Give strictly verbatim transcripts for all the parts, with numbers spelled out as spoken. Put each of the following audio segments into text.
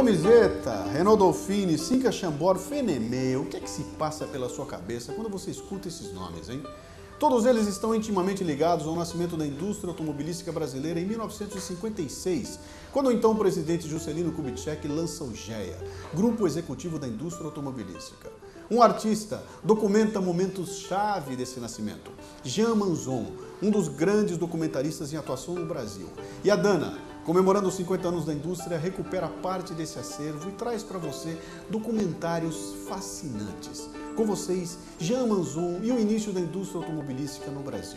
Mizeta, Renault Dolphine, Cinca Chambord, Fenemê, o que é que se passa pela sua cabeça quando você escuta esses nomes, hein? Todos eles estão intimamente ligados ao nascimento da indústria automobilística brasileira em mil novecentos e cinquenta e seis, quando o então presidente Juscelino Kubitschek lança o GEA, Grupo Executivo da Indústria Automobilística. Um artista documenta momentos-chave desse nascimento, Jean Manzon, um dos grandes documentaristas em atuação no Brasil. E a Dana, comemorando os cinquenta anos da indústria, recupera parte desse acervo e traz para você documentários fascinantes. Com vocês, Jean Manzon e o início da indústria automobilística no Brasil.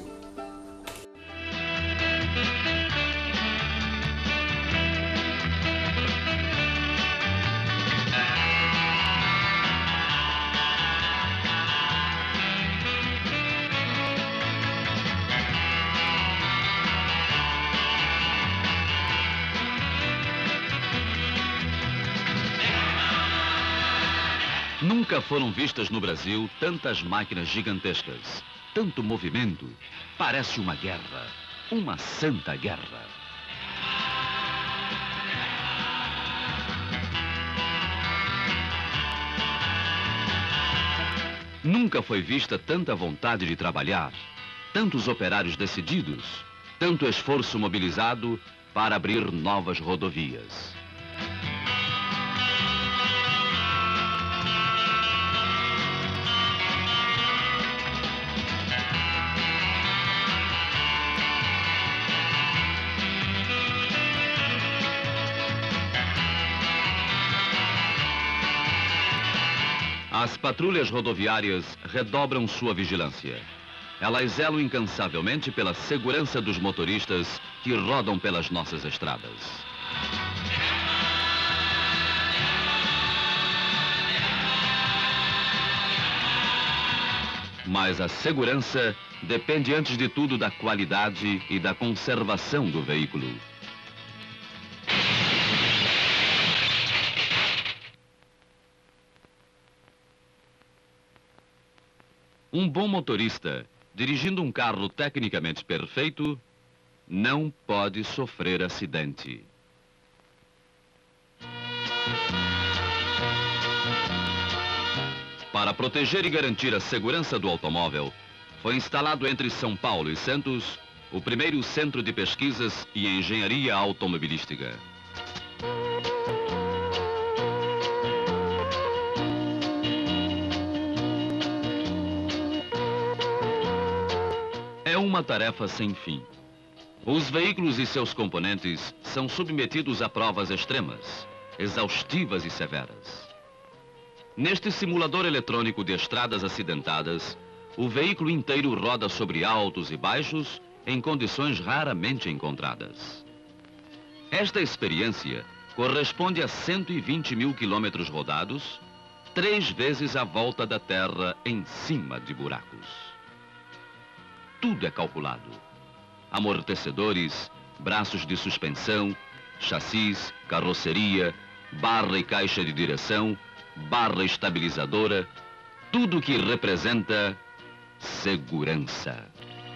Nunca foram vistas no Brasil tantas máquinas gigantescas, tanto movimento. Parece uma guerra, uma santa guerra. Nunca foi vista tanta vontade de trabalhar, tantos operários decididos, tanto esforço mobilizado para abrir novas rodovias. As patrulhas rodoviárias redobram sua vigilância. Elas zelam incansavelmente pela segurança dos motoristas que rodam pelas nossas estradas. Mas a segurança depende antes de tudo da qualidade e da conservação do veículo. Um bom motorista, dirigindo um carro tecnicamente perfeito, não pode sofrer acidente. Para proteger e garantir a segurança do automóvel, foi instalado entre São Paulo e Santos o primeiro centro de pesquisas e engenharia automobilística. É uma tarefa sem fim. Os veículos e seus componentes são submetidos a provas extremas, exaustivas e severas. Neste simulador eletrônico de estradas acidentadas, o veículo inteiro roda sobre altos e baixos em condições raramente encontradas. Esta experiência corresponde a cento e vinte mil quilômetros rodados, três vezes a volta da Terra em cima de buracos. Tudo é calculado. Amortecedores, braços de suspensão, chassis, carroceria, barra e caixa de direção, barra estabilizadora, tudo que representa segurança.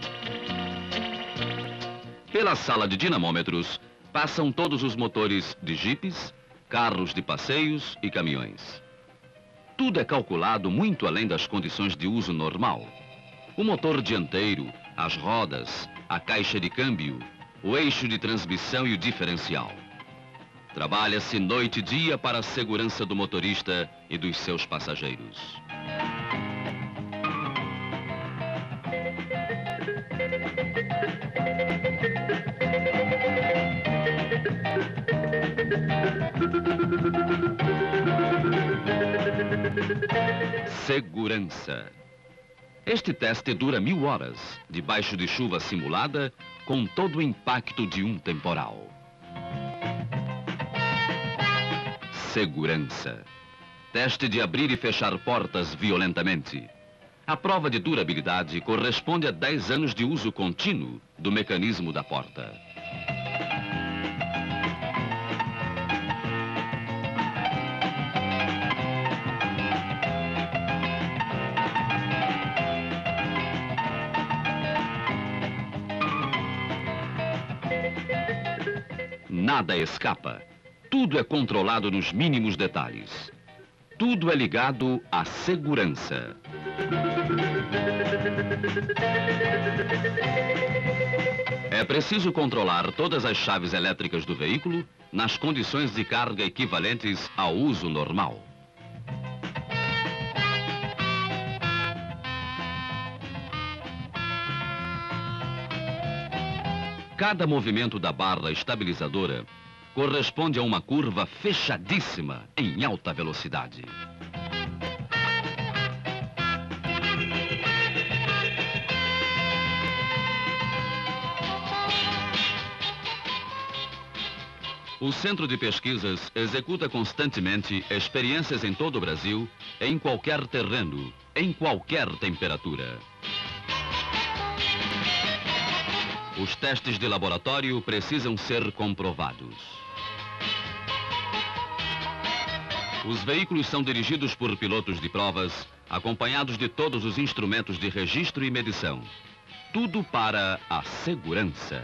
Pela sala de dinamômetros passam todos os motores de jipes, carros de passeios e caminhões. Tudo é calculado muito além das condições de uso normal. O motor dianteiro, as rodas, a caixa de câmbio, o eixo de transmissão e o diferencial. Trabalha-se noite e dia para a segurança do motorista e dos seus passageiros. Segurança. Este teste dura mil horas, debaixo de chuva simulada, com todo o impacto de um temporal. Segurança. Teste de abrir e fechar portas violentamente. A prova de durabilidade corresponde a dez anos de uso contínuo do mecanismo da porta. Nada escapa. tudo é controlado nos mínimos detalhes. Tudo é ligado à segurança. É preciso controlar todas as chaves elétricas do veículo nas condições de carga equivalentes ao uso normal. Cada movimento da barra estabilizadora corresponde a uma curva fechadíssima em alta velocidade. O Centro de Pesquisas executa constantemente experiências em todo o Brasil, em qualquer terreno, em qualquer temperatura. Os testes de laboratório precisam ser comprovados. Os veículos são dirigidos por pilotos de provas, acompanhados de todos os instrumentos de registro e medição. Tudo para a segurança.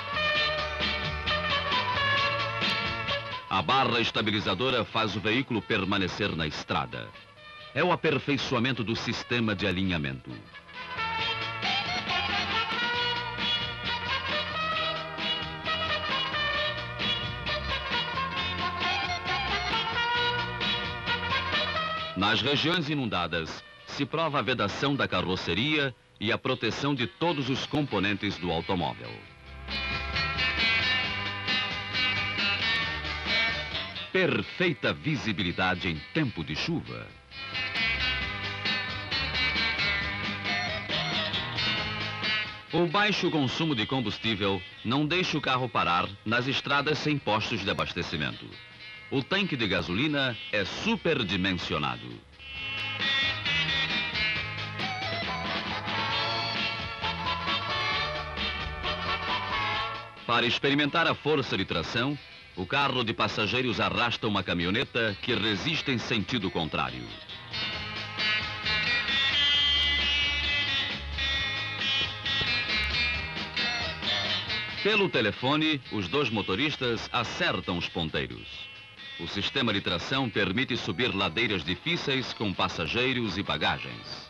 A barra estabilizadora faz o veículo permanecer na estrada. É o aperfeiçoamento do sistema de alinhamento. Nas regiões inundadas, se prova a vedação da carroceria e a proteção de todos os componentes do automóvel. Perfeita visibilidade em tempo de chuva. O baixo consumo de combustível não deixa o carro parar nas estradas sem postos de abastecimento. O tanque de gasolina é superdimensionado. Para experimentar a força de tração, o carro de passageiros arrasta uma caminhoneta que resiste em sentido contrário. Pelo telefone, os dois motoristas acertam os ponteiros. O sistema de tração permite subir ladeiras difíceis com passageiros e bagagens.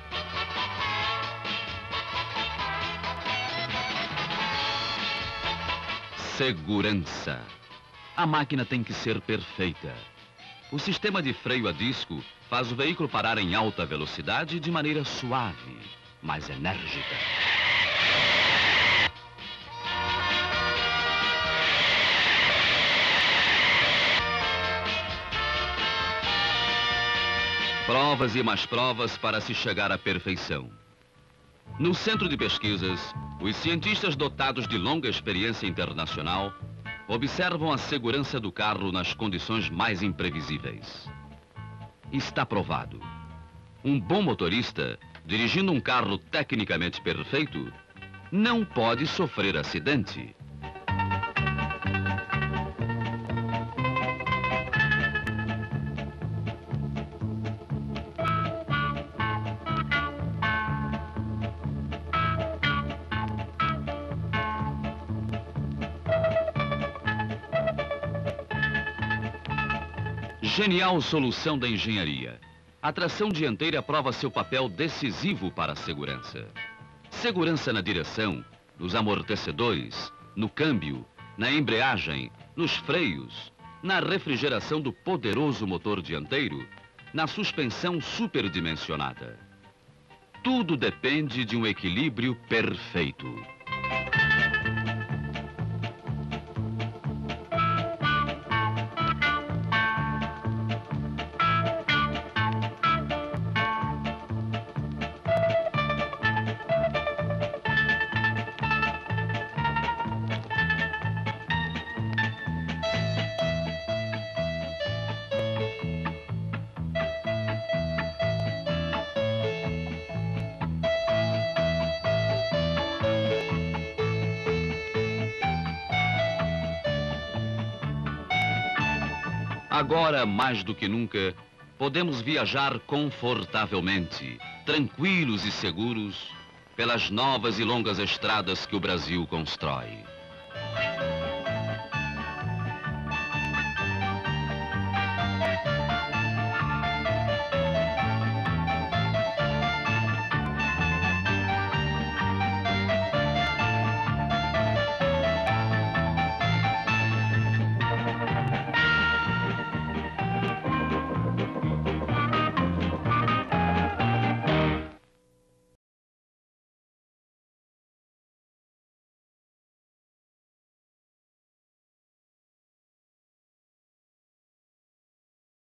Segurança. A máquina tem que ser perfeita. O sistema de freio a disco faz o veículo parar em alta velocidade de maneira suave, mas enérgica. Provas e mais provas para se chegar à perfeição. No Centro de Pesquisas, os cientistas dotados de longa experiência internacional observam a segurança do carro nas condições mais imprevisíveis. Está provado. Um bom motorista, dirigindo um carro tecnicamente perfeito, não pode sofrer acidente. Genial solução da engenharia. A tração dianteira prova seu papel decisivo para a segurança. Segurança na direção, nos amortecedores, no câmbio, na embreagem, nos freios, na refrigeração do poderoso motor dianteiro, na suspensão superdimensionada. Tudo depende de um equilíbrio perfeito. Agora, mais do que nunca, podemos viajar confortavelmente, tranquilos e seguros, pelas novas e longas estradas que o Brasil constrói.